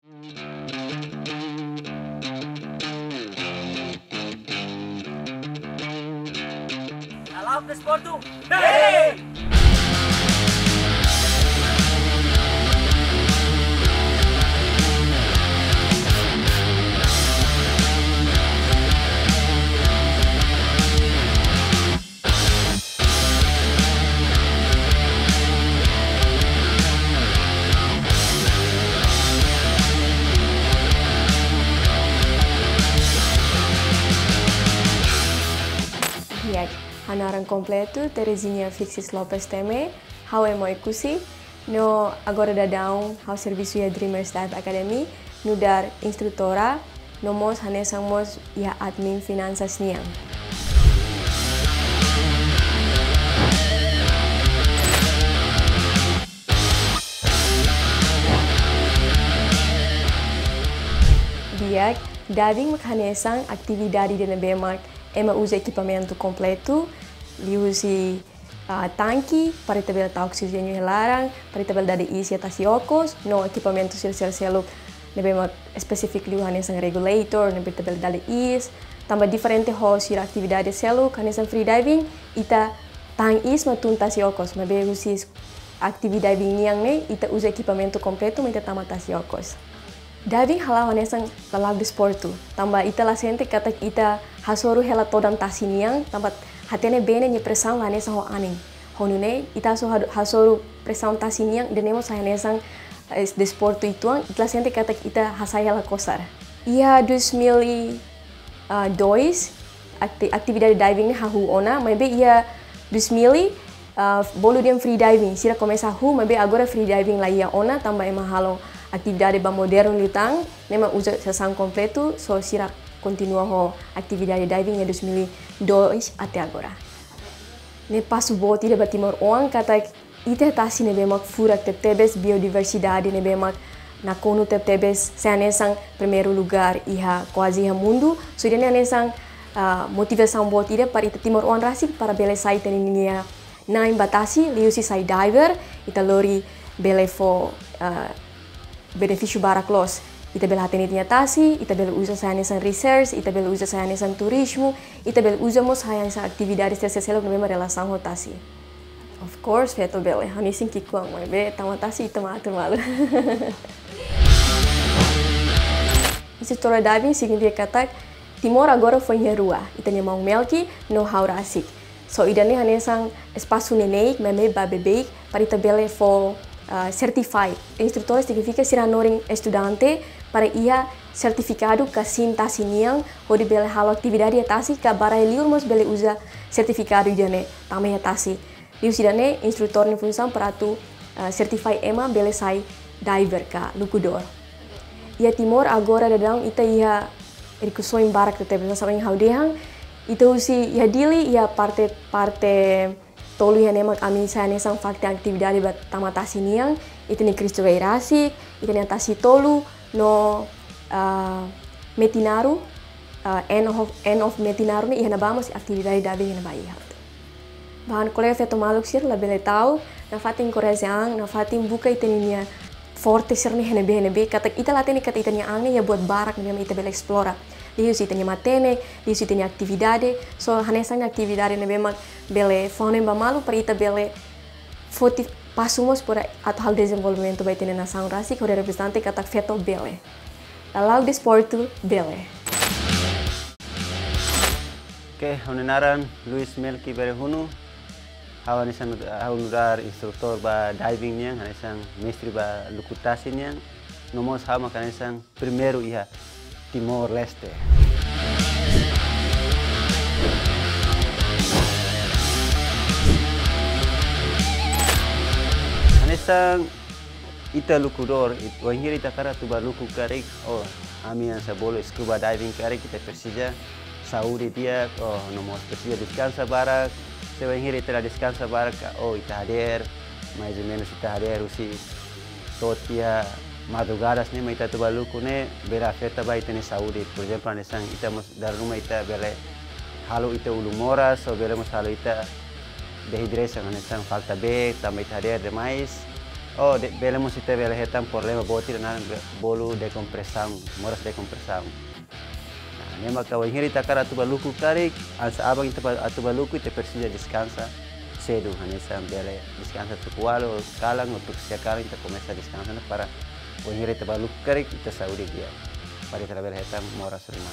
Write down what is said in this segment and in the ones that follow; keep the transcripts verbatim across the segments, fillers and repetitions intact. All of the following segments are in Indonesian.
Salam Desportu. Hey! Jak hanaran completo Terezinha Fixis Lopes Teme, how é moi kusi, no agora da down, how serviço ya Dreamers Dive Academy, no dar instrutora, no mos hanesamos ya admin finanças niang. Biak, diving mekanesang atividade de nebemak, ema usa equipamento completo, li usi uh, tanque para tabela ta oxigênio helarang, para tabela dade isi atas okos, no equipamento sel sel seluk nebemak spesifik li hanesang regulator, nebe tabela dade is, tambah diferente ho sira atividade seluk, hanesang free diving, ita tang is matunta si okos, mabe usi atividade niang ne, ita usa equipamento completo, mita tamata si okos. Diving halau hanesang lalag desportu, tambah ita la sente kata ita hasoru hela todan tasiniang, tambah hatene bene ni pressão hanesang ho aning. Honune ita so hasoru pressão tasiniang denemos hanesang desportu ituang, ita la sente kata ita hasaya la kosar. Ia dois mil e dois atividade diving hahu ona, mas be ia dois mil uh, bolu dia free diving, sira começa hu, mas be agora free diving la ia ona, tambah ema halo atividade ba moderno litang, nema usa sesang completo, so sira continua ho atividade diving ya dois mil e dois até agora. Ne pasu boti de batimor oang kata ite tasi ne bemak furak tebes biodiversidade ne bemak na konu tebes seanesang primeiro lugar iha quase iha mundo, so ide anesang uh, motivação boti de para ite timor oang rasik para bele sai teninia na imbatasi liusi sai diver, ita lori bele fo uh, benefício baraklos. Ita bela hateni tasi, ita bela usa saya nesan research, ita bela usa saya nesan turismo, ita bela usa mos saya nesan atividades terselok na mesma relação rotasi. Of course, feto bela, hanisin kikuang, mas be tamatasi ita matur malu. Instrutora diving significa kata Timor agora foi em rua, ita ne mau melki no haurasik. So ida ne hanesang espaço neneik, meme ba bebeik, para ita bela fo Uh, certified. Instrutor significa ser anoring estudante para ia certificado que sim tasi niang hodi bele halo atividade tasi ka bara liur mos bele usa certificado jane tame tasi. Liu sidane instrutor ni função para tu uh, certify ema bele sai diver ka lukudor. Ia Timor agora dadang ita ia erikuso em barak tete besa sabeng haudehang ita usi ia dili ia parte parte tolu yang emak kami saya nesang fakta aktividade bat tamatasi niang itu ni Cristo Veirasi, itu ni atasi tolu no uh, metinaru uh, end of end of metinaru ni ihana bamos aktividade diving ihana bai hat. Bahan kolega feto maluk sir la bele tau na fatin koreziang na fatin buka itu ni forte sir ni hene be hene be kata ita lateni kata ita ni angne ya buat barak ni ita bele explora. Liu si tenya matene, liu si tenya aktividade, so hanesang aktividade ne bemak bele fone ba malu para ita bele foti pasumos por atau hal desenvolvimento ba tena nação rasi ko representante kata feto bele. Lalau desportu bele. Oke, honoraran Luis Melki Berehunu, hawan isang haunudar instruktor ba diving niang, hanesang mestri ba lukutasin niang, nomos hama kanesang primeiro iha Timor Leste. Hanesang ita lukudor, wahir ita kara tu ba luku karik, oh ami yang sabolo scuba diving karik kita persija, Saudi dia, oh nomor persija descansa barak, sewahir ita descansa barak, oh ita hadir, mais ou menos ita hadir usi totia madrugadas ne maita tu baluku ne bera feta ba ita ne Saudi, por exemplo anesang ita mos dar rumah ita bele halo ita ulu moras, so bele mos halo ita dehidration anesang falta B, tambah ita hadir demais, Oh, de, bele mos ite bele hetam problema boti dan bolu decompressão, moras decompressão. Nah, nema ka wahiri takara tu baluku karik, as abang ite atu baluku ite persija descansa cedo, hanesa bele descansa tu kualo, kalang untuk siakalang ite começa descansa para wahiri ite baluku karik ite saudi dia. Para ite bele hetam moras rumah.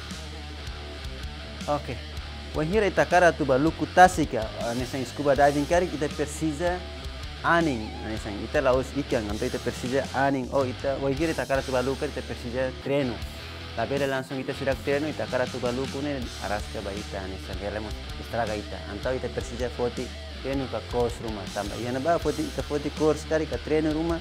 Oke. Okay. Wahira itakara tu baluku tasika, nesang scuba diving karik ita persija aning, nesang ita laos ikan, anto ita persija aning. Oh ita wahira itakara tu baluku ita persija treno. Labela langsung ita sidak treno itakara tu baluku ne araska ba ita, nesang helemos istraga ita. Anto ita persija foti treno ka kos rumah tambah. Iya ba foti ita foti course karik ka treno rumah.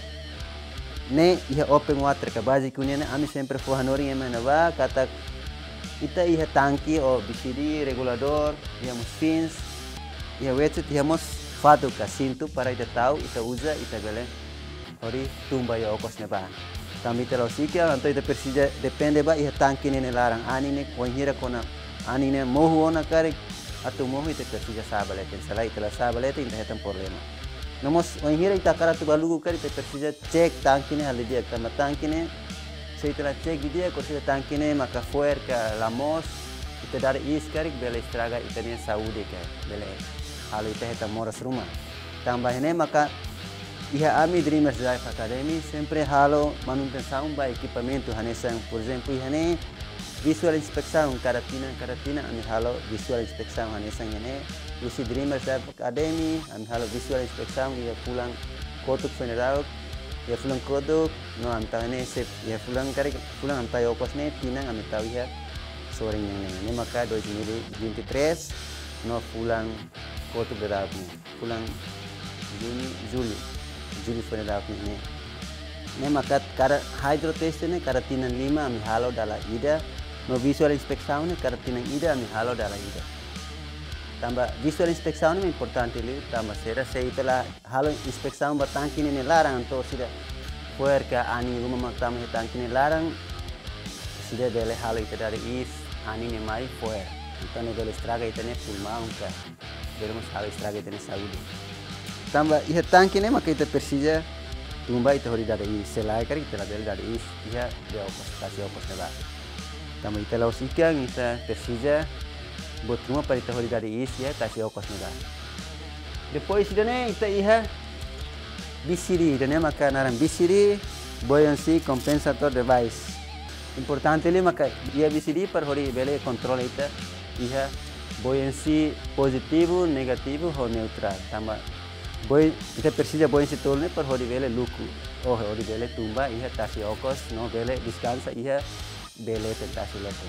Ne iya open water ka baji kunyana ami sempre fo hanori ema na ba kata ita iha tangki o bisidi regulador, ihamos fins, iha wetset, ihamos fatu ka cinto para ita tahu, ita usa, ita bele ori tumba ya okos ne ba. Tambi ita lau sikya, anto ita persija depende ba iha tangki ne larang ani ne wanghira kona ani ne mohu ona karik atau mohu ita persija sabalete, salah ita la sabalete ita hetam problema. Nomos wanghira ita karatu balugu karik ita persija cek tangki ne halidia kama tangki ne se ita cek dia ko se tangki ne maka fuer ka lamos ita dari is karik bele estraga ita ne saúde ka bele halo ita heta moras rumah tambah ne maka iha ami Dreamers Drive Academy sempre halo manutenção ba equipamento hanesan por exemplo iha ne visual inspeção karatina karatina ami halo visual inspeção hanesan ne usi Dreamers Drive Academy ami halo visual inspeção iha pulang kotuk federal ya fulang kodok no anta ne sep ya fulang kari fulang anta yokos ne tinang ami tahu ya sore yang ne maka dua ribu dua puluh tiga no fulang kodok berapa ne fulang Juni Juli Juli berapa ne ne maka kara hydro test ne kara tinang lima ami halo dala ida no visual inspection ne kara tinang ida ami halo dala ida tambah visual inspection ini importante li tambah sera se itala halo inspection batangki ne larang to sida fuer ka ani rumah maktam he tangki ne larang sida bele halo ita dari is ani ne mai fuer então bele estraga ita ne pulmão ka bele mas halo estraga ita ne saúde tambah iha tangki ne maka ita persija tumba ita hori dari is selai kari ita bele dari is iha de okos kasih okos ne ba tambah ita laus ikan ita persija buat rumah para ita hori dari is ya kasih okos nega. Depois dane ita iha bisiri dane maka naran bisiri buoyancy compensator device. Importante li maka ia bisiri par hori bele control ita iha buoyancy positivo, negativo ho neutral. Tambah boy ita persija buoyancy tool ne par hori bele luku. Oh hori bele tumba iha kasih okos no bele descansa iha bele tentasi leto.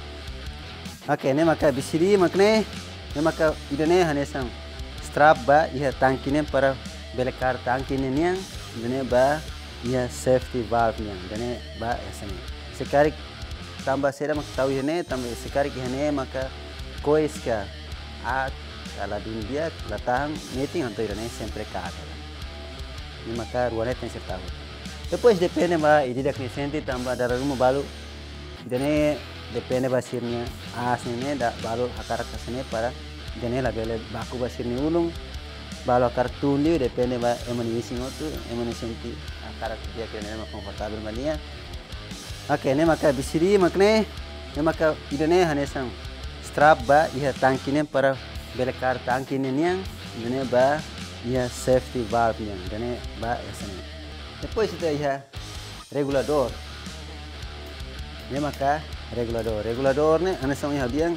Oke, ne maka bisiri makne ne maka idane hanesang strap ba iha tangki ne para belekar tangki ne niang idane ba iha safety valve niang idane ba esane sekarik tambah sera mak tahu ne tambah sekarik ihane maka kois ka at kala dunia latang meeting anto idane sempre ka ni maka ruane ten sertahu depois depende ba ididak ni senti tambah darah rumah balu idane depende basirnya asine da balu akarak kasane para janela bele baku basirnya ulung balu akar tundi depende ba emani ising otu emani senti akarak dia kene ma komfortabel mania oke ne maka bisiri makne ne maka idane hanesang strap ba iha tangkine para bele kar tangkine niang idane ba iha safety valve niang idane ba esane depois ita iha regulador ne maka regulador regulador ne hanesang iha biang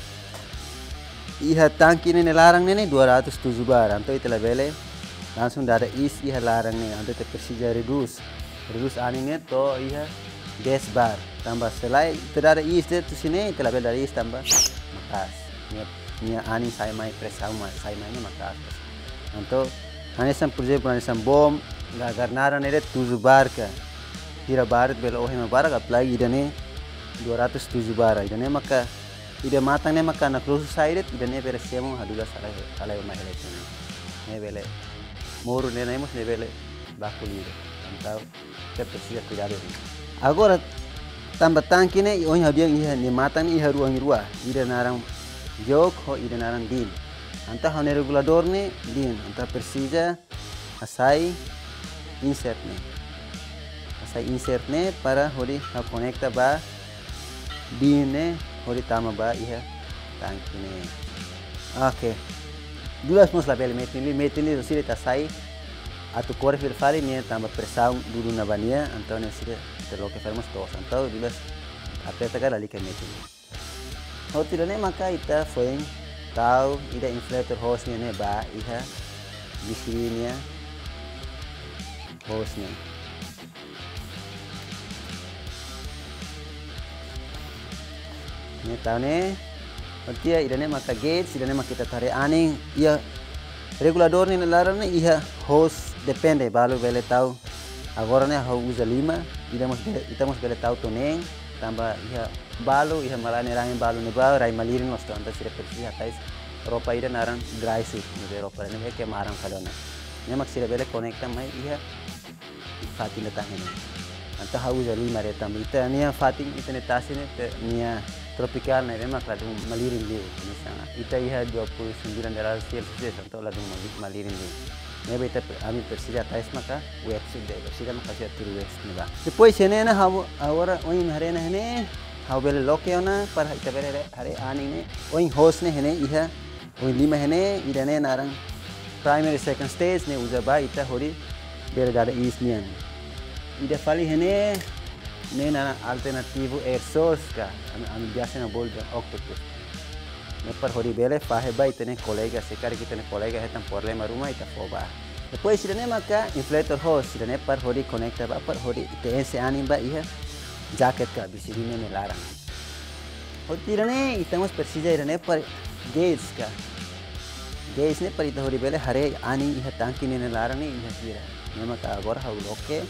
iha tangki ne larang ne dua ratus tujuh bar anto ita bele langsung ada is iha larang ne anto ita persija reduce reduce ani ne to iha dua belas bar tambah selai ita ada is de tu sini ita bele dari is tambah makas ni ni ani sai mai presama sai mai ne makas anto hanesang por exemplo hanesang bom garnara ne tujuh bar ka tira bar bele ohema bar apply idane dua ratus tujuh bara idane maka ida matang ne maka na close side idane bele semo hadula salai salai mahele tene ne bele moru ne naimos ne bele bakuli antau te precisa cuidado agora tambah tangki ne oin habiang iha ne matang iha ruang rua ida narang jok ho ida narang din anta hone regulador ne din anta persija asai insert ne. Asai insert ne para hori ha conecta ba bin ne hori tama ba iha tangki ne. Oke. Duas mos la bele metin li metin li sire ta sai atu core fil fali ne tamba pressão dulu na bania então ne sire te lo que fazemos todos. Então duas aperta cara ali que metin. Hotira ne maka ita foi tau ida inflator hose ne ba iha bisirinya hose ne. Ne tau ne Artinya idane maka gauge, idane maka kita tarik aning, ia regulador ni larang ni ia hose depende, balu bele tahu. Agora ni hau usa lima, ida mos ita mos bele tahu toneng, tambah ia balu, ia malah ni rangin balu ni balu, rai malirin mos tu anta sira persi hatais ropa ida narang dry suit, ni ropa ni ke marang kalona. Ni mak sira bele connecta mai ia fatin datang ni. Anta hau usa lima reta ita ni fatin ita ni tasin ni tropical na memang ladu malirin dia misalnya ita iha dua puluh sembilan derajat celcius atau ladu malirin dia nebe ita ami persija tais maka wet suit de persija maka sia turu wet ni ba depois sene na hawo agora oi hare na hene hawo bele loke ona para ita bele hare ani ne oi hose ne hene iha oi lima hene ida ne narang primary second stage ne usa ba ita hori bele dada is nian ida fali hene ne na alternativo air source ka ami biasa na bolda octopus ne par hori bele fahe ba itene kolega sekar kita ne kolega hetan problema rumah ita foba depois sida ne maka inflator hose sida ne par hori connector ba par hori ite ese anim ba iha jacket ka bisirine ne larang hotira ne itamos persija ira ne par gauge ka gauge ne par ita hori bele hare ani iha tangki ne larang ne iha sira ne maka agora hau loke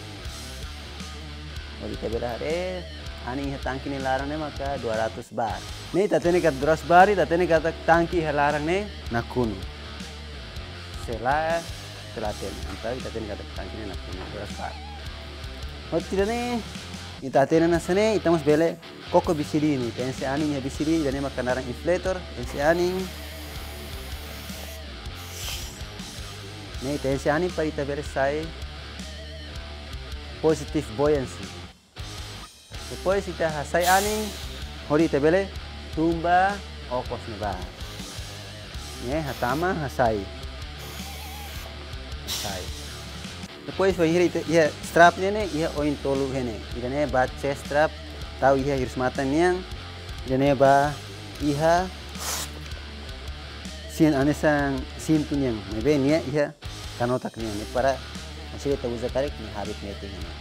Kita berare, ani tangki ni larang ne maka dua ratus bar. Ne tatene kat dua ratus bar, tatene kat tangki larang ne nakun. Sela telaten, antai tatene kat tangki ne nakun dua ratus bar. Hotira ne, itatene na sene, itamos bele koko bisiri ni, tense ani ni bisiri, jane maka narang inflator, tense ani. Ne tense ani para ita bele sai positive buoyancy. Depois kita hasai aning, hori ita bele tumba okos ne ba. Ne hatama hasai. Hasai. Depois foi hiri ia strap ne ne ia oin tolu hene. Ida ne ba chest strap tau ia hirs mata niang. Ida ne ba iha sin anesan sin tunyang. Mebe nia ia kanotak niang ne para masih kita usa karek ni habit meeting ne.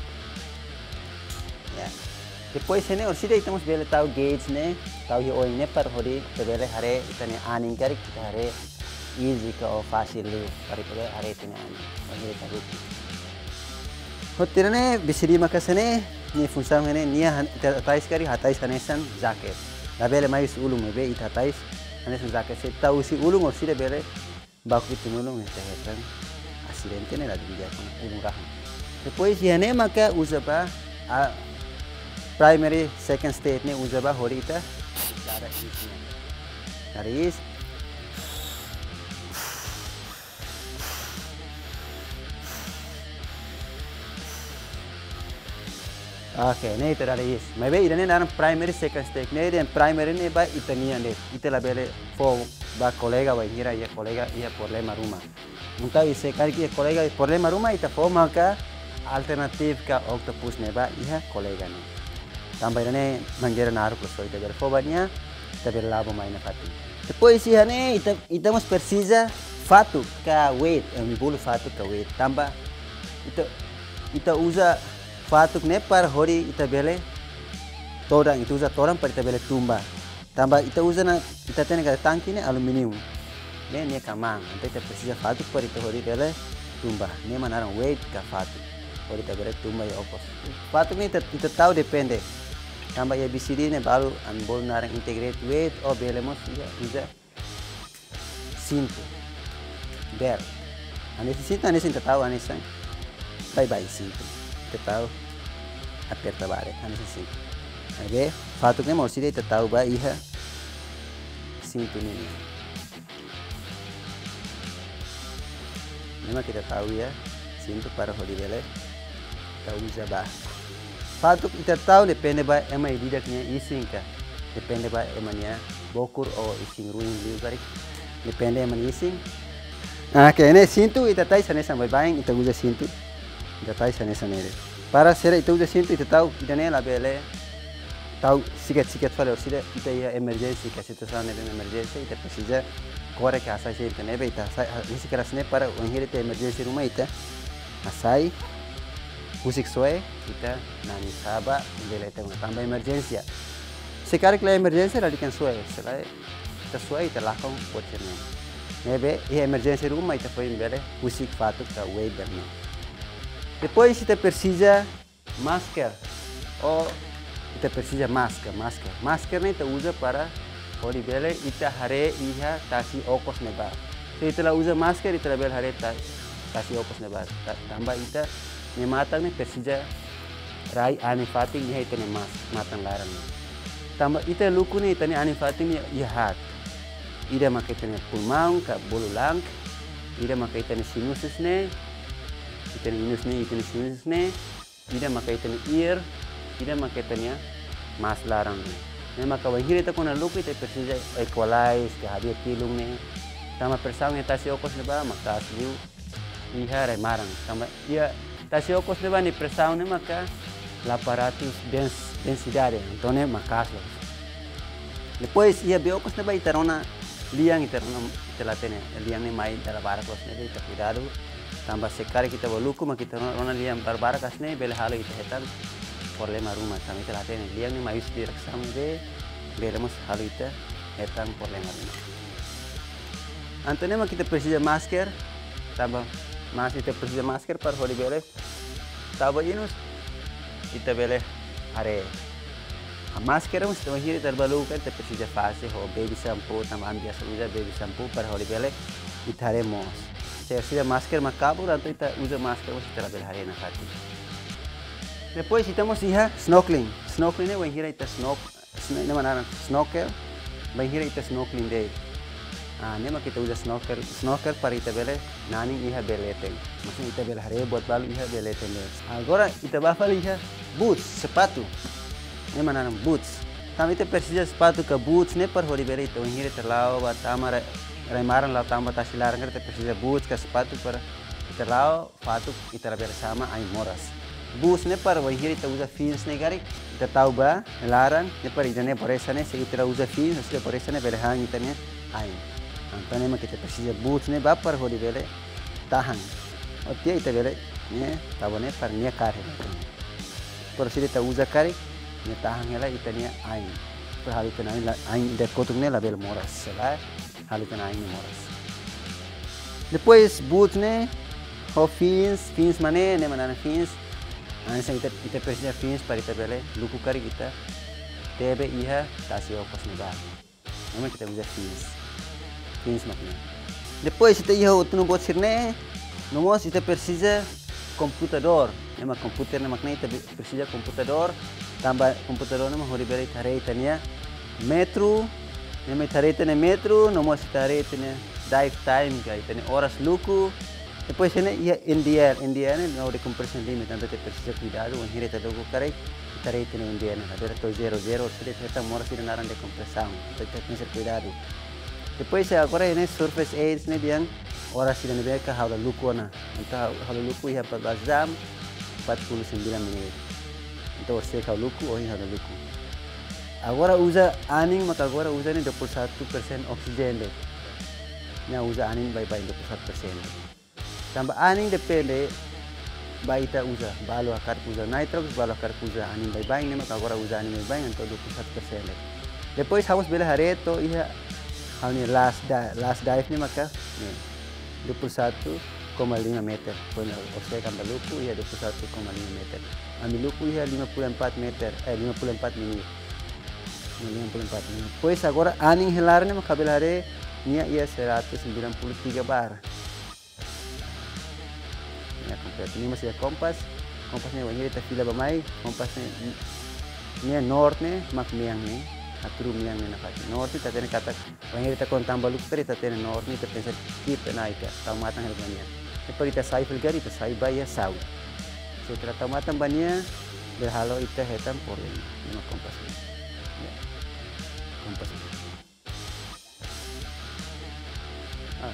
Ya. Depois sene or sida itamos bele tau gauge ne, tau hi oin ne par hori te bele hare itane aning karik kita hare easy ka o fácil li pari pare hare itane aning. Hore taru. Hotira ne bisiri maka sene ni funsa ne nia tais kari hatais hanesan jacket. La bele mais ulung be ita hatais hanesan jacket se tau si ulung or sida bele baku tunulung te hetan acidente ne la diga con ulung rahan. Depois ne maka usa pa a primary second state ne usa ba hori ita dada is dada is okay ne ita dada is mai be idane naran primary second state ne den primary ne ba ita nia ne ita la bele fo ba kolega ba hira ya kolega ia problema rumah muntah ise kali ki kolega problema rumah ita fo maka alternatif ka octopus ne ba iha kolega ne tambah ini manjera naruh plus so ita berfobanya ita berlabo main fatu depois iha ne ita ita mas persija fatu ka weight mi bulu fatu ka weight tambah ita ita usa fatu ne par hori ita bele torang ita usa torang par ita bele tumba tambah ita usa na ita tene ka tangki ne aluminium ne ne kamang anta ita persija fatu par ita hori bele tumba ne manarang weight ka fatu hori ita bele tumba ya opos fatu ne ita ita tahu depende tambah ya bisiri ne baru anbol narang integrate weight o belemos ya usa cinto belt ane cinto ane cinto tahu ane sang bye bye cinto kita tahu aperta bare ane cinto age fatuk ne morsi de tahu ba iha cinto ne memang kita tahu ya, cintu para hodibele, kita usa bah. Fatuk kita tahu depende ba emang didaknya ising ka, depende ba emangnya bokur o ising ruin liu garik, depende emang ising. Nah, kayaknya cintu kita tahu sana sampai bayang kita usa cintu, kita tahu sana sana ini. Para sera itu usa cintu kita tahu kita nih labele, tahu sikat-sikat fale sida kita ya emergency kasih tusan ada emergency kita precisa korek asai sih itu nebe kita asai ini kerasnya para orang itu emergency rumah itu asai musik soe kita nani saba bela itu tambah emergency ya sekarang kalau emergency radikan soe setelah kita soe kita lakukan buatnya nebe ini emergency rumah itu foi bela musik fatuk ka webernya depois kita precisa masker oh kita precisa masker, masker. Masker ini kita usa para ori bele ita hare iha tasi okos nebar. So ita la usa masker ita la bel hare tasi okos nebar. Tambah ita ne matang ne precisa rai ani fating iha ita ne mas matang larang. Tambah ita luku ne ita ne ani fating iha hat. Ida makai ita ne pulmão ka bolulang. Ida makai ita ne sinuses ne. Ita ne inus ne ita ne sinuses ne. Ida makai ita ne ear. Tidak makai tanya mas larang ni. Memang kawan hiri tak kena lupa itu persija equalize ke hadiah kilung ni. Sama persau yang tasi okos leba maka asliu iha remarang. Sama ia tasi okos leba ni persau ni maka delapan ratus dens densidade. Então maka aslo. Depois ia be okos leba itarona liang itarona itelatene liang ni mai dalam barak kos ni kita cuidado. Tambah sekali kita berluku maka kita rona liang barbara kas ni bela halo itu hetan. Problema rumah kami telah tanya liang ni mayus direksam de belemos hal itu etang problema rumah. Antone mah kita precisa masker tambah masih kita precisa masker par hodi bele tambah inus kita bele are a masker mus tambah hiri terbalu kan kita precisa fase ho baby shampoo tambah ambil usa baby shampoo par hodi bele kita haremos. Saya sudah masker makabur atau kita usa masker mus kita bele hari nak hati. Depois estamos iha snorkeling. Snorkeling ni gira ita snork, ni mana snorkel, gira ita snorkeling deh. Ah, ni mak kita udah snorkel, snorkel para ita bele, nani iha beleteng. Maksudnya ita bele hari buat balu iha beleteng deh. Agora ita bafal iha boots, sepatu. Ni mana boots. Kami ita persija sepatu ke boots ni par hori bele ita gira terlau, batama remaran lau tambah tasilar ita persija boots ke sepatu para ita lau, sepatu ita bersama ai moras. Bus ne para wahir ita usa fins ne garik ita tahu ba larang ne para ita ne poresa ne se ita usa fins se poresa ne berhang ita ne ain antane ma kita precisa bus ne ba para hodi bele tahan otia ita bele ne tahu ne para nia kare por si ita usa garik ne tahan hela ita ne ain per hal ita ne ain ida kotung ne label moras sela hal ita ain moras depois bus ne ho fins fins mane ne mana fins Ansa kita kita precisa fins para kita bele luku kari kita tebe iha tasi okos nebar. Memang kita usa fins. Fins makna. Depois kita iha utunu bot sirne nomos kita precisa computador. Memang komputer ne makna kita precisa computador tambah computador ne hori bele tare itania metro. Memang tare itane metro nomos tare itane dive time ka itane horas luku. Depois ini ia India, India ni no de compression limit, tanto te precisa cuidado, un hiri te logo kare, tare te India ni, ada to zero zero, se te ta mora sira naran de compressão, te te ter cuidado. Depois agora ini surface aids ni biang ora sira ni beka haula luku na, então haula luku ia empat belas jam, empat puluh sembilan menit. Então você kau luku, oh haula luku. Agora usa aning, maka agora usa ni dua puluh satu persen oksigen deh. Nya usa aning bye-bye dua puluh satu persen. Tambah aning depende baita usa balo akar usa nitrox balo akar usa aning bye bye nema agora usa aning bye bye então dua puluh satu persen. Depois harus bela hareto iha hal ni last da, last dive ni maka ni dua puluh satu koma lima meter. Pun osai kan baluku iha dua puluh satu koma lima meter. Ambil luku iha lima puluh empat meter eh lima puluh empat menit. lima puluh empat menit. Depois agora aning hilar ni maka bela hare nia ia seratus sembilan puluh tiga bar. Ini masih ada kompas, kompasnya wajib kita fila bamai, kompasnya ini north nih, mak miang nih, aturu miang nih nak north itu tadi kata wajib kita kon tambah lupa tadi tadi north nih terpensar keep naik ya, tahu matang harganya. depois ita sai filgar ita sai baia sau. Setelah matang banyak berhalo ita hetam por lima kompas ini. Ya. Kompas ini. Ah.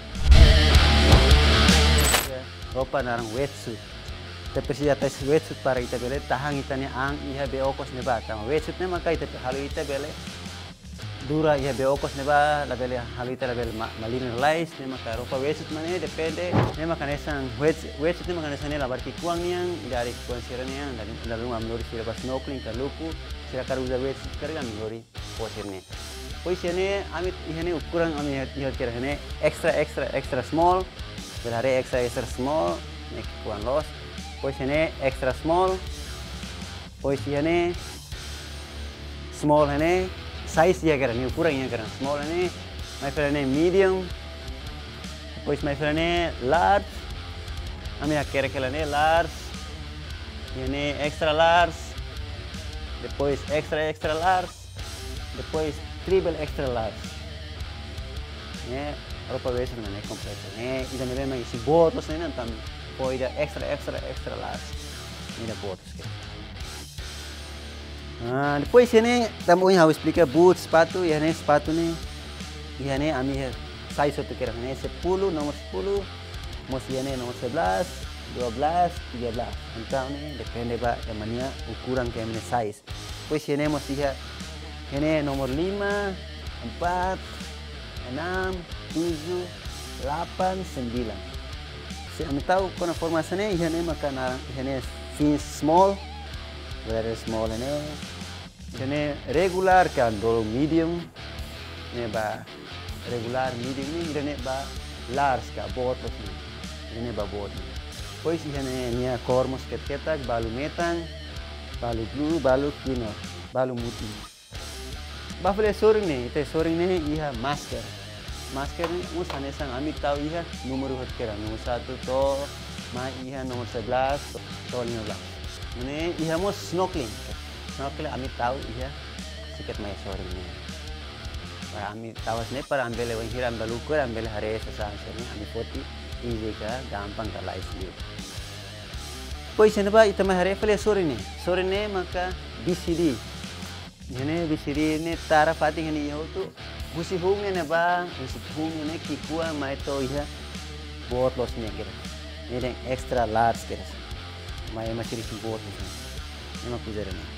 Ya. Roupa narang wetsuit. Ita precisa tes wetsuit para ita bele tahang itanya ang iha beokos neba. Tama wetsuit ne maka ita halo ita bele dura iha beokos neba la bele halo ita la bele maliner lais ne maka roupa wetsuit mane depende ne maka nesang wetsuit ne maka nesang ne la barki kuang niang dari kuang sira niang dari lalu amlori sira pas snorkeling kaluku sira karu uza wetsuit karga amlori posir ne. Pois ini amit ihane ukuran ami iha kira hane extra extra extra small belare extra extra small ne kuang los. Pois ini extra small, pois ini small ini size ya karena ukuran ya karena small ini, my friend ini medium, pois my friend ini large, kami akhirnya kira ini large, ini extra large, depois extra extra large, depois triple extra large, ini roupa biasa mana komplit, ini ini memang isi botos ini nanti. Poi da extra extra extra large. Ini da botos que. Ah, depois ini tamu yang harus explicar boot sepatu, ya ini sepatu nih. Ya ini ami size itu kira ini sepuluh nomor sepuluh, mos ini nomor sebelas, dua belas, tiga belas. Entah nih depende pak yang mana ukuran kayak ini size. Pois ini mos dia ini nomor lima, empat, enam, tujuh, delapan, sembilan. Kami tahu kena formasinya ini maka narang ini fin small, very small ini, ini regular kan dulu medium, ini ba regular medium ini ini ba large kan botos ini, ini ba botos. Pois ini ini kormos ketetak, balu metang, balu blue, balu kino, balu muti. Bafle soring nih, itu soring nih iya masker. Masker ini mus hanesang ami tahu iya nomor hot kira nomor satu to ma iya nomor sebelas to lima belas. Ini iya mus snorkeling. Snorkeling ami tahu iya sikat mai sore ini. Para ami tahu sini para ambil lewat hira ambil ukur ambil hari sesaat ini ami foto easy ka gampang ka live view. Pois ini ba itu mah hari file sore ini. Sore ini maka B C D. Ini B C D ini tara fating ini yo tu Gusi hungnya ne bang, gusi hungnya ne kikua mai to iya bot losnya kira. Ini yang extra large kira. Mai masih di bot ini. Ini mah kujar ini.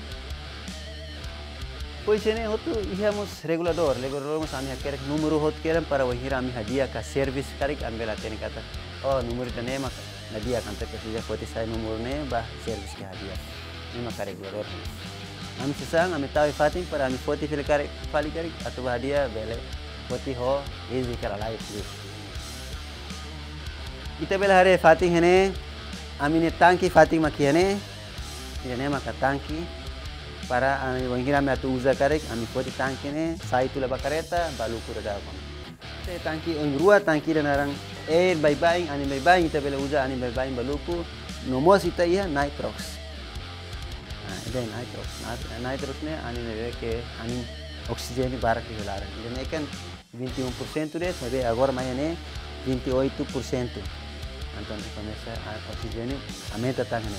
Pois ini hotu iya mus regulador, regulador mus ami kira numero hot kira para wahira ami hadiah ka service karik ambil atene kata. Oh numero itu ne mak nadia kan tapi sudah foto saya numero ne bah service ke hadiah. Ini mah regulador. Ami sesang, ami tahu fating para ami foto file kari fali kari atau bahagia bele foto ho easy kara live view. Kita bela hari fating hene, ami ne tangki fating makiane, ini maka tangki para ami wangira ami atu uza kari ami foto tangki ne, sai tu laba kareta balu kura dalam. Te tangki ongrua tangki dan orang air bye bye, ani bye bye kita bela uza ani bye bye baluku, nomos ita iya nitrox. Ini nitrox, nitrox ne ani nebe ke ani oksigen barak ke laran. Ini kan vinte e um por cento deh, tapi agora mais ne vinte e oito por cento. Então começa a oksigen aumenta tanto.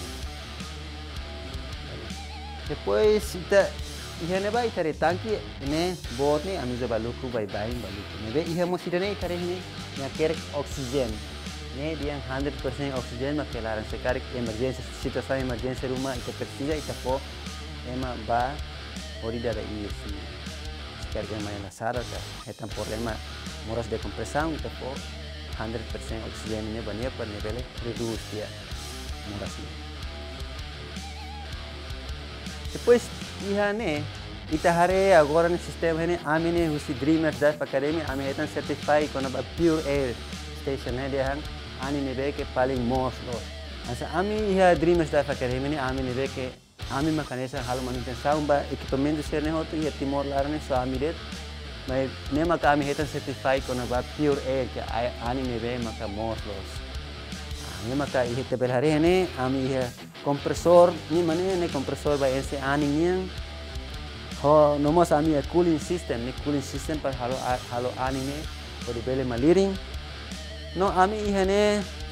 Depois ita ihane ba itare tanki ne bot ne ami baluku bye bye baluku. Nebe ihe mo sidane itare ne ya kerek oksigen. Ne dia one hundred percent oksigen mak kelaran sekarik emergency situação emergency rumah itu precisa itu po ema ba ori dada isi sekarik ema na sara ka etan problema moras de compressão itu po one hundred percent oksigen ne bania per nivele reduce dia moras ne. Depois ihane ita hare agora no sistema ne amine husi dreamers da academy ami etan certify kona ba pure air station ne dia hang ani nebe ke paling mos los. Asa ami ia dreamers da academy ni ami nebe ke ami makanesa hal manutenção ba equipamento ser ne hotu ia timor larane so ami det mai ne maka ami hetan certify kona ba pure air ke ani nebe maka mos los. Ne maka ia te belhare ne ami ia kompresor ni mane ne kompresor ba ese ani niang ho nomos ami ia cooling system ne cooling system pa halo halo ani ne ko di bele maliring. No ami ihane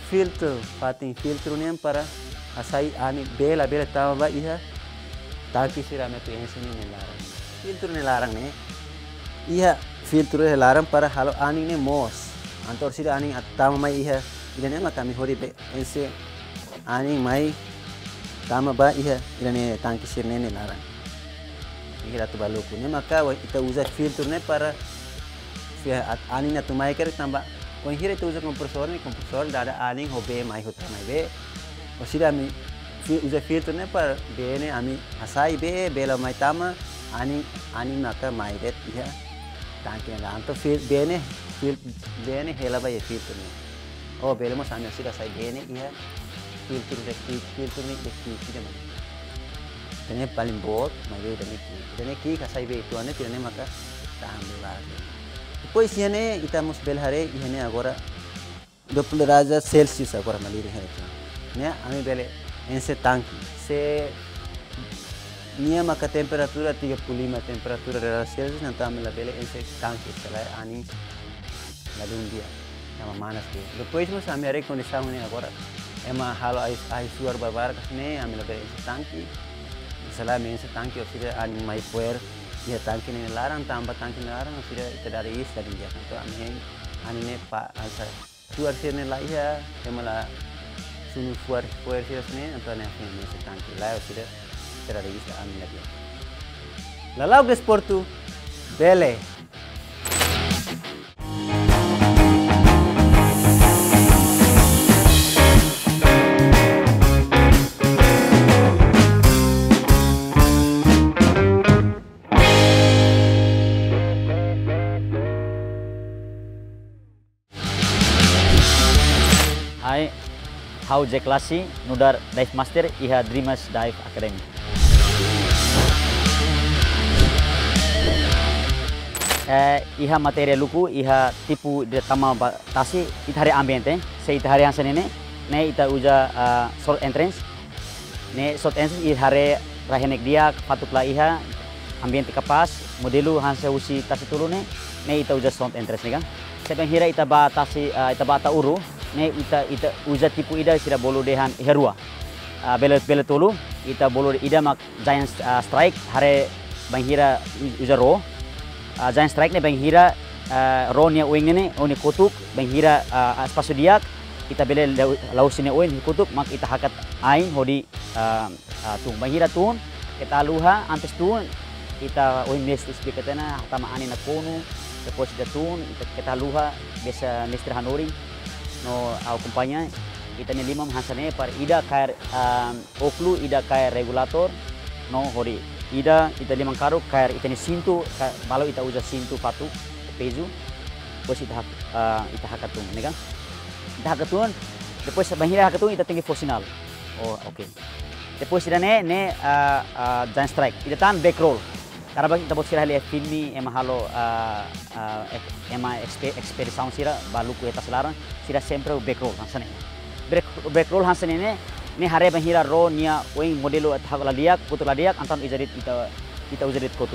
filtro, pating filtro nem para asai ani bela bela tama ba iha tangki sira me tu ense ni larang. Filtro ni larang ne. Iha filtro ni larang para halo ani ne mos. Antor sira ani tama mai iha idane ma kami hori be ense ani mai tama ba iha idane tangki sira ne larang. Iha tu baluku ne maka kita usa filtro ne para ani na tumai ker tambah kau hira itu usa kompresor ni kompresor dah ada aning hobe mai hotra mai be osira ami usa filter ne par be ne ami asai be bela mai tama aning aning maka mai det ya tangki na anto fil be ne fil be ne hela ba ye filter ne oh bela mo sami osira sai be ne ya filter de filter ni de ki ki de mai tene paling bot mai be de ki tene ki kasai be itu ane tirane maka tahan bela. Depois ihane estamos belhare ihane agora dua raja Celsius agora maliri hai né ami bele ense tanque se nia maka temperatura tiga puluh lima temperatura raja Celsius nanti ami la bele ense tanque sala ani la dia nama manas ke depois mas ami are condição ne agora ema halo ai ai suar barbar kasne ami la bele ense tanque sala me ense tanque osira ani mai poer ya tangki ni larang tambah tangki ni larang sudah kita dari is dari dia itu aneh aneh pak asa suar sini lah ya malah sunu suar suar sini sini atau aneh ini tangki lah sudah kita dari is aneh dia lalau ke sportu bele. Hai, hau Jack Lassi, nudar dive master iha Dreamers Dive Academy. Eh, iha materi luku, iha tipu de tama tasi itahari ambiente, se itahari hansen ini, ne ita uja uh, short entrance, ne short entrance itahari rahenek dia patuklah iha ambiente kapas, modelu hanse usi tasi turune, ne ita uja short entrance nih kan. Sebab hira ita ba tasi uh, ita ba ta uru. Ne ita ita uja tipu ida sira bolu dehan herua uh, bele bele tolu ita bolu ida mak giant uh, strike hare banghira uja ro uh, giant strike ne banghira uh, ro nia wing ne oni kutuk banghira uh, spaso diak ita bele lau sine oin kutuk mak ita hakat ain hodi uh, uh, tu banghira tun kita luha antes tun ita oin mes spikatena tama ani na kono depois da tun ita kita luha besa nestre hanori no au kumpanya ita ni lima hansane par ida kair um, oklu ida kair regulator no hori ida ita lima karu kair ita ni sintu balau ita uja sintu patu pezu depois ita uh, ita hakatun ni kan ita hakatun depois bahira hakatun ita tinggi fosinal oh oke okay. Depois ida ne ne uh, uh, giant strike ida tan back roll karena kita buat sirah lihat filmi ema halo uh, uh, ema ekspedisi sira balu ku eta selarang sira sempre back roll hansan ini back back roll hansan ini ne hare bahira ro nia wing modelo thagla liak putu ladiak anton ijarit kita kita ujarit kotu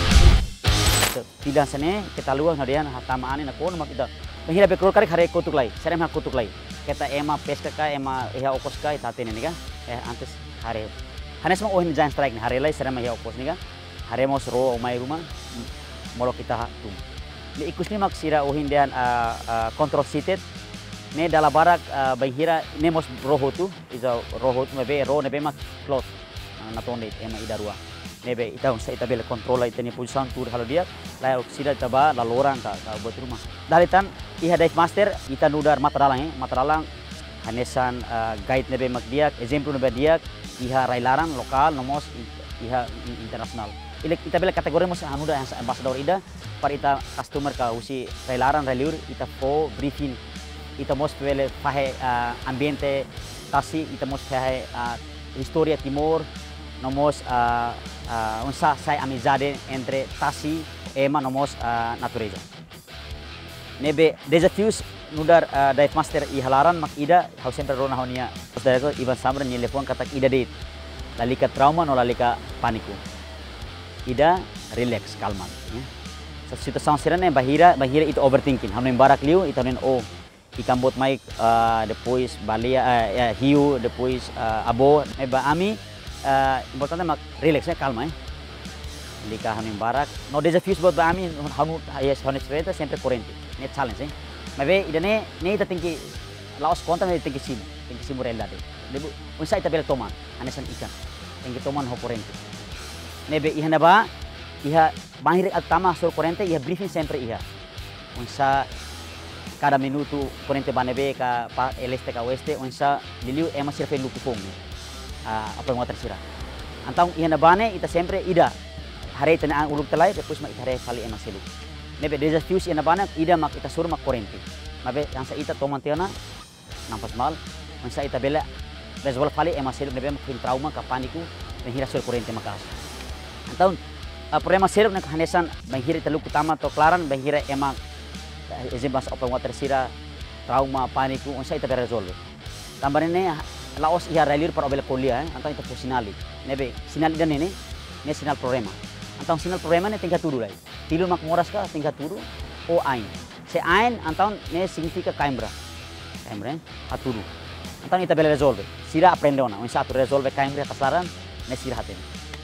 tidak sene kita luah nadian hatama ani na kon mak kita bahira back roll kare hare kotu lai sere ma kotu lai kita ema peska ka ema eha opos ka tate ini kan eh antes hare hanes ma ohin giant strike hare lai sere ma eha opos ni kan haremos ro mai rumah molo kita tum le ikus ni mak sira ohin dan uh, uh, control seated ne dala barak uh, bahira ne mos roho tu iza roho tu mebe ro nebe mak close uh, na tonde ema idarua nebe ita sa ita bele control ita ni position tur halo dia la sira taba la lorang ka ka buat rumah dalitan iha dive master ita nudar mataralang eh mataralang hanesan uh, guide nebe mak dia exemplu nebe dia iha railarang lokal nomos iha internasional ilek ita bela kategori mos anu da ambassador ida par ita customer ka usi railaran railur ita fo briefing ita mos bele fahe uh, ambiente tasi ita mos fahe uh, historia timor nomos uh, uh, unsa sai amizade entre tasi ema nomos uh, natureza nebe desafios nudar uh, dive master i halaran mak ida hau sempre rona honia saudara ko iban samran ni telepon katak ida dit lalika trauma no lalika paniku ida relax kalman ya. Situação sirane bahira bahira itu overthinking hamen barak liu itu nen oh ikan bot maik uh, depois balia uh, uh, hiu depois uh, abo eba ami uh, importante mak relax eh calma eh lika hamin barak no desafios buat ba ami hanu yes hanu cerita sempre corrente ne challenge eh mabe idane ne ita tinggi laos konta ne tinggi sim tinggi sim realidade debu unsa ita bela toman anesan ikan tinggi toman ho corrente nebe ihana ba iha mahir at tama sur corrente iha briefing sempre iha unsa cada minuto corrente banebe ka pa el este ka oeste unsa liliu ema sirfe luku fong uh, apa yang tersira antang ihana bane ita sempre ida hari tena ang ulug talay depois ma itare kali ema selu nebe desafios ihana bane ida mak ita sur mak corrente mabe yang sa ita toman tiana nampas mal unsa ita bela resolve kali ema selu nebe mak trauma ka paniku menghira sur corrente makas antang uh, problema selu nak hanesan menghira talu utama to klaran menghira ema exemplos open water sira trauma paniku unsa ita resolve tambarene laos ia relir para obel kolia eh antang ita sinali nebe sinali dan ini ne sinal problema antang sinal problema ne tingkat turu lai tilu mak moras ka tingkat turu o ain se ain antang ne significa caimbra caimbra aturu antang ita bela resolve sira aprende ona unsa tu resolve caimbra kasaran ne sira haten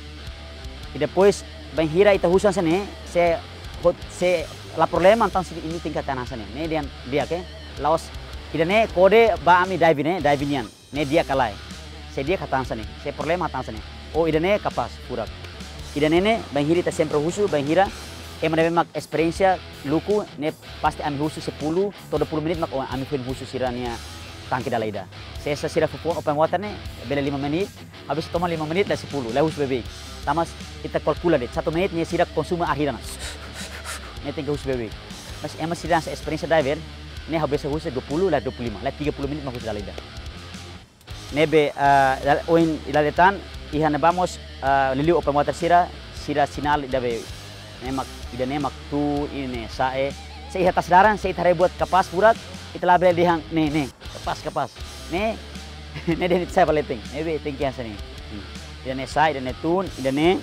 e depois banhira ita husan sene se se la problema antang si ini tingkat tanah sana ne dia dia ke laos idane kode ba ami divine divinian ne dia kalai se dia katan sana se problema tan sana o idane kapas purak idane ne banghira ta sempre husu banghira e manebe mak experiência luku ne pasti ami husu sepuluh atau dua puluh menit mak ami fen husu sirania tangki dalaida se sa sira fupon open water ne bela lima menit habis toma lima menit dan sepuluh lahus bebe tamas kita kalkula de satu menit ne sira konsuma akhirana ne tinggal hus bebe mas ema sira sa experiência diver ne habis hus dua puluh lah dua puluh lima lah tiga puluh menit mak hus dalaida nebe uh, oin idaletan ihana vamos uh, liliu open water sira sira sinal dabe nemak ida nemak tu ini sae se iha tasdaran se itare buat kapas purat itala bel dihang ne ne kapas kapas ne ne den saya paleting nebe tingkian sini ida ne sae ida ne tun ida ne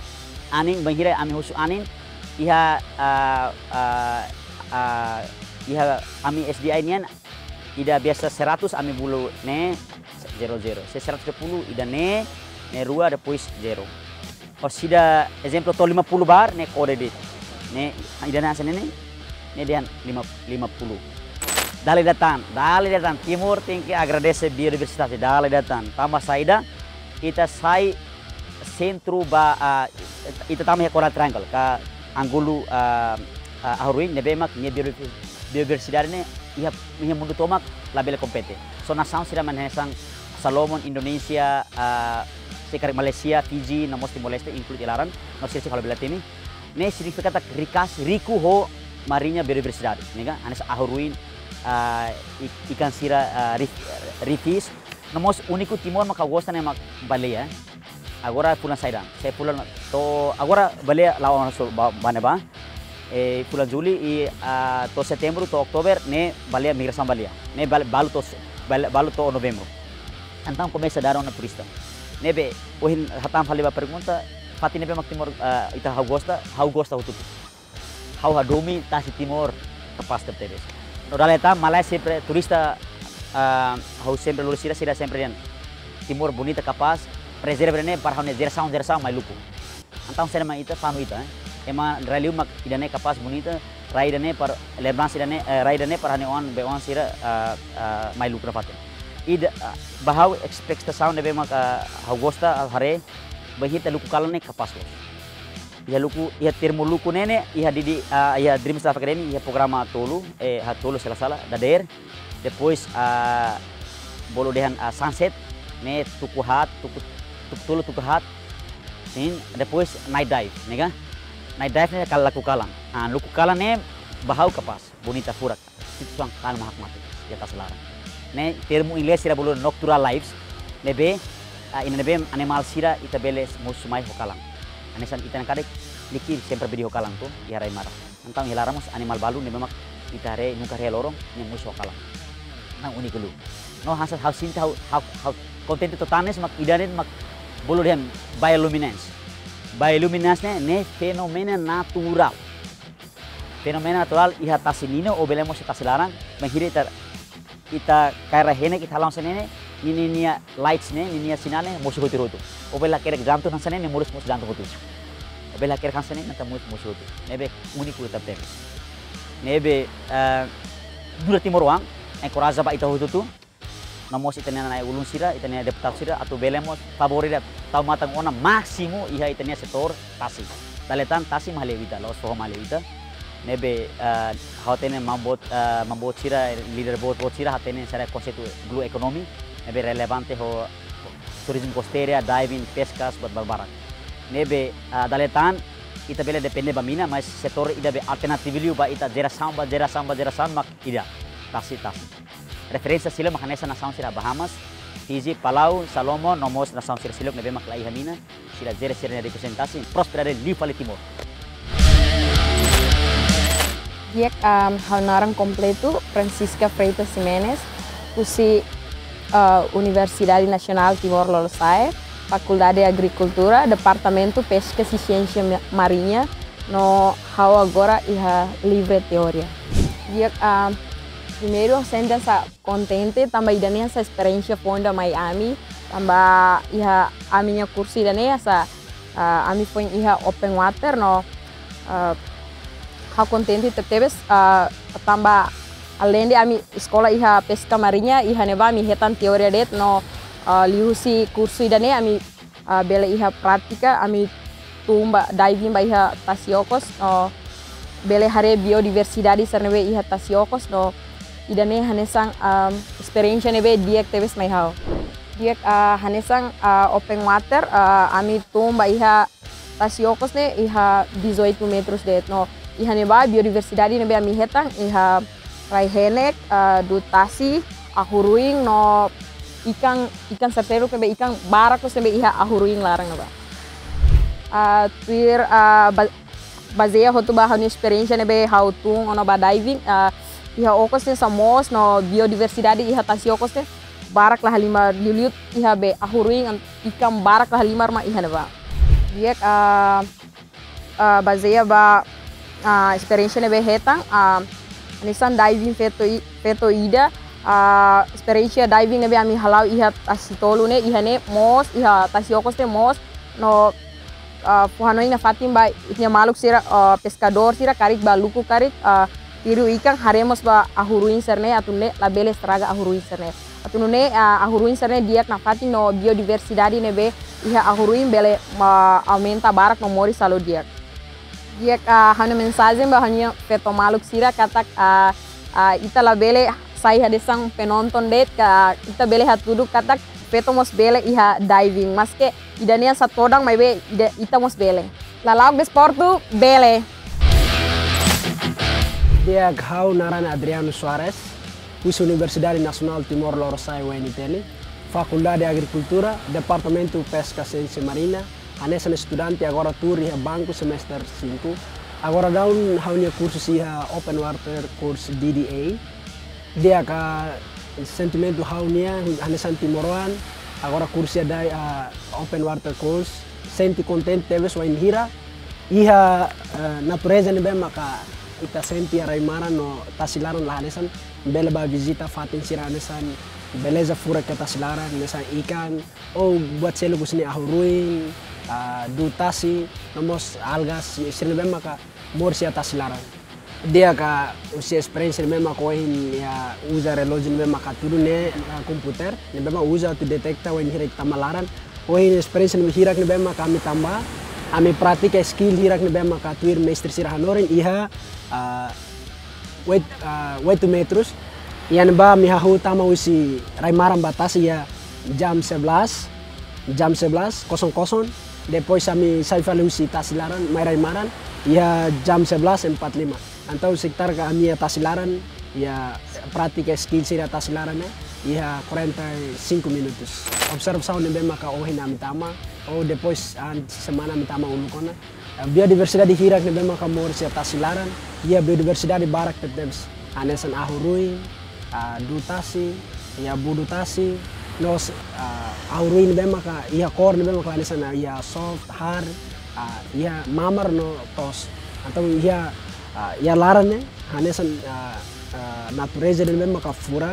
aning banghira ami husu aning iha uh, uh, uh, iha ami S D I nian ida biasa seratus ami bulu ne zero zero se seratus sepuluh ida ne ne rua depois zero or sida exemplo to lima puluh bar ne kode dit ne ida na sene ne ne dian lima puluh dale datan dale datan timur tingki agradece biodiversitas dale datan tambah saida ita sai centro ba uh, ita tambah coral triangle ka anggulu uh, uh, ahruin nebe mak ne biodiversitas ne iha iha mundu tomak label kompete so na sound sira manhesang Salomon Indonesia uh, sekarang Malaysia Fiji namos Timor Leste include ilaran no sirse kalau belatimi ne significa rikas riku ho marinya biodiversitas nega anes ahruin uh, ikan sira uh, rif, rifis namos uniku timor maka gosta ne mak balea agora pulan saida se pulan to agora balea lawan so baneba e pulan Juli i uh, to setembro to Oktober ne balea migração balea ne bal balu to bal, balu to novembro antang começa dar una turista nebe ohin hatam haliba pergunta pati nebe mak timor uh, ita hau gosta hau gosta hututu hau hadomi tasi timor kapas tebes no daleta malay sempre turista uh, hau sempre lulusira sira sempre dian timor bonita kapas preserve ne para hone zersaun zersaun mai luku antang sena mai ita fanu ita eh. ema raliu mak idane kapas bonita raidane par lembrança idane uh, raidane para hone on be on sira uh, uh, mai luku rapate ida uh, bahau expectação nebe mak uh, hau gosta al hare bahita luku kalane kapas lo ia luku ia termo luku nene ia didi uh, ia Dream Staff Academy ia programa tolu eh ha tolu sala sala dader depois uh, bolo dehan uh, sunset ne tuku hat tuku tuku tolu tuku hat sin depois night dive nega night dive ne kal laku kalang ah luku kalang ne bahau kapas bonita furak itu sang kan mahak mati di atas larang ne termo inglês sira bolo nocturnal lives nebe uh, ina nebe animal sira ita beles musumai hokalang anesan ita nakadek liki sempre video hokalang to iarai marah antang hilaramos animal balu nebe mak ita re nunca re lorong ne musu hokalang nang unik lu no hasal hau sinta hau hau konten totanes mak idanen mak bolo dem bioluminescence bioluminescence ne ne fenomena natural fenomena natural iha tasinino o belemos tasilarang menghiri tar ita kaira hene kita halang senene ini nia lights ne ini nia sinale musuh itu roto obela kere gantung nang senene mulus mus gantung itu obela kere kan senene nata mulus musuh itu nebe uniku tapi nebe dura timur wang encoraja ba ita hutu namos itania na ulun sira itania deputat sira atau belemos favorita tau matang ona máximo iha itania setor tasi daletan tasi malevita los soho malevita nebe hatene mambot mambot sira leader bot bot sira hatene sara konsetu blue economy nebe relevante ho turismo costeira diving pescas buat barbarak nebe daletan ita bele depende ba mina mas setor ida be alternative ba ita jera samba jera samba jera samba ida tasi tasi referência sila makanesa nação sila Bahamas, Fiji, Palau, Salomon, nomos nação sila silok nebe maklai hamina, sila jere sila representasi prosperare Livale Timor. Diek um, haunaran completo Francisca Freitas Jimenez, usi uh, Universidade Nacional Timor-Leste, Faculdade de Agricultura, Departamento Pesca e Ciência Marinha, no hau agora iha livre teoria. Diek um, Primeiro, sendo essa contente, também dando essa experiência fonda Miami, também ia a minha curso dane essa a mim foi ia open water no how contente teve também além de a minha escola ia pesca marinha ia neva mi hetan teoria det no liusi curso dane a mim bela ia prática a mim tumba diving ba ia tasiokos no bela hare biodiversidade sarneve ia tasiokos no idane hanesang um, experiência nebe diek teves mai hau diek uh, hanesang uh, open water uh, ami tumba iha tasiokos ne iha dezoito metros de no iha neba biodiversidade nebe ami hetang iha raihenek uh, du tasi ahuruing no ikan ikan sertero nebe ikan barakos nebe iha ahuruing larang neba uh, tuir uh, baseia hotu ba hanu experiência nebe hau tung ono ba diving uh, iha okos ne samos no biodiversidade iha tasiokos ne barak lah lima liut iha be ahuruing ikan barak lah lima ma iha neba diek uh, uh, baseia ba uh, experiência ne be hetang uh, nisan diving feto feto ida uh, experiência diving ne be ami halau iha tasitolu ne iha ne mos iha tasiokos ne mos no uh, puhanoi na fatim ba itnya maluk sira uh, pescador sira karik ba luku karik uh, tiru ikan haremos ba ahuruin serne atunne labele estraga ahuruin serne atunune uh, ahuruin serne diak na fatin no biodiversidade nebe iha ahuruin bele uh, aumenta barak no mori salo diak diak uh, hanu mensagem ba hanya peto maluk sira katak uh, uh, ita labele sai hadesang penonton det ka ita bele hatudu katak peto mos bele iha diving maske idania satodang mai be ita mos bele lalau desportu bele. Dia Gau Narana Adriano Soares, Usi Universidade Nacional Timor-Leste U N T L, Faculdade de Agricultura, Departamento Pesca e Ciência Marina, anessa estudante agora turi banco semester cinco, agora dá um haunia curso siha Open Water Course D D A, dia ka sentimento haunia anessa Timoroan, agora curso da uh, Open Water Course, senti contente teves wa inhira, iha uh, natureza ne bem maka ita senti araimara no tasilaran lah nesan bela ba visita fatin sira nesan beleza fura ke tasilaran nesan ikan oh buat selo kusini ahuruin uh, du tasi nomos algas sira bem maka mor sia tasilaran dia ka usia experience bem maka oin ya usa relógio bem maka tudo ne uh, komputer ne bem usa tu detecta oin hira tamalaran oin experience ne hira ne bem maka mi tamba ami pratika skill hirak ne bem maka tuir mestre sira hanoren iha uh, wait uh, wait two metros yan ba mi hahu tama usi raimaran batas ya jam sebelas jam sebelas kosong kosong depois ami sai fale usi tasilaran mai raimaran ya jam sebelas empat puluh lima antau sekitar ka ami tasilaran ya pratika skill sira tasilaran ya quarenta e cinco minutos observação ne bem maka ohin ami tama oh depois an semana mitama ulukona biodiversidade hirak ne bem maka mor sia tasilaran ya biodiversidade barak tetebs anesan ahurui uh, dutasi ya budutasi nos uh, ahurui ne bem maka ya kor ne bem maka anesan ya soft hard uh, ya mamar no tos atau ya uh, ya laran ne anesan uh, uh, natureza ne bem maka furak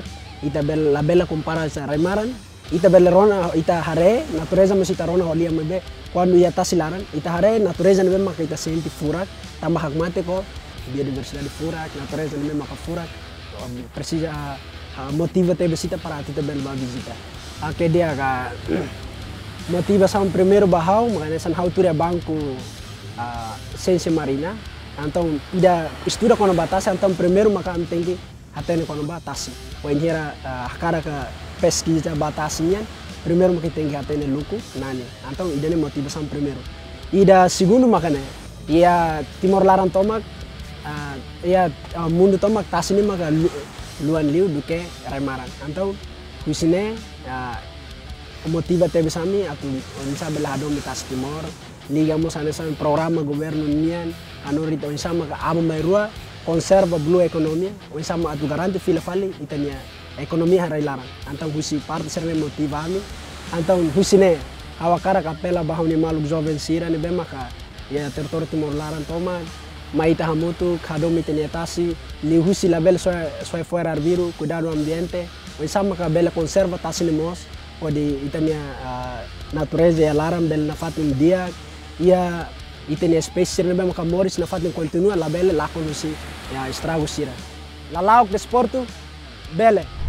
ita bel la bela compara sa remaran, ita bel rona ita hare natureza mas ita rona holia mebe quando ia tasilaran, ita hare natureza nebe maka ita senti furak, tambah hakmate ko biodiversidade furak, natureza nebe maka furak, precisa motiva te visita para ita bel ba visita. Ake dia ka motivação primeiro bahau, makanya san how turia banco uh, ciência marina. Então, ida estuda quando batase, então primeiro maka amtengi hatene quando batase. When hira uh, cara ka pesquisa batasinya, primeiro maka tengi hatene luku nani. Então, ida ne motivação primeiro. Ida segundo makane, ia Timor Laran tomak, uh, ia uh, mundo tomak tasini maka lu, luan liu duke remaran. Então, kusine uh, motiva tebe sami atu onsa belado mitas Timor liga mo sana sa programa governo nian anorita onsa maka aba mairua conserva blue economia onsa ma atu garanti fila fali itania ekonomia harai larang antau husi parte serve motivami antau husine awakara kapela bahoni maluk jovem sira ne bemaka ya territorio Timor Laran toma maita hamutu kadomi teniatasi li husi label so so fuera arbiru cuidado ambiente onsa maka bela conserva tasinemos o di itania uh, natureza ya laram bel na fatin dia ia itania spesies na maka moris na fatin continua la bele la konusi ya estrago sira la lauk de sportu bele